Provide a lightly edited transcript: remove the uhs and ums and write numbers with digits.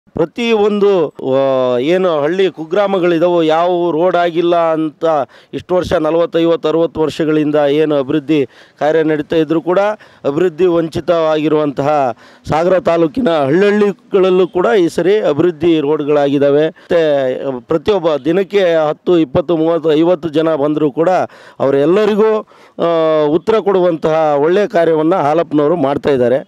ಪ್ರತಿಯೊಂದು ಏನು ಹಳ್ಳಿ ಕುಗ್ರಾಮಗಳಿದಾವೋ ಯಾವ ರೋಡ್ ಆಗಿಲ್ಲ ಅಂತ ಇಷ್ಟು ವರ್ಷ 40, 50, 60 ವರ್ಷಗಳಿಂದ ಏನು ಅಭಿವೃದ್ಧಿ ಕಾರ್ಯ ನಡೀತಾ ಇದ್ದರೂ ಕೂಡ ಅಭಿವೃದ್ಧಿ ವಂಚಿತವಾಗಿರುವಂತಹ ಸಾಗರ ತಾಲೂಕಿನ ಹಳ್ಳಿಗಳಲ್ಲೂ ಕೂಡ ಈ ಸರಿ ಅಭಿವೃದ್ಧಿ ರೋಡ್ಗಳಾಗಿದ್ದಾವೆ. ಮತ್ತು ಪ್ರತಿಯೊಬ್ಬ ದಿನಕ್ಕೆ 10, 20, 30, 50 ಜನ ಬಂದರೂ ಕೂಡ ಅವರೆಲ್ಲರಿಗೂ ಉತ್ತರ ಕೊಡುವಂತಹ ಒಳ್ಳೆಯ ಕಾರ್ಯವನ್ನು ಹಾಲಪ್ಪನವರು ಮಾಡ್ತಾಯಿದ್ದಾರೆ.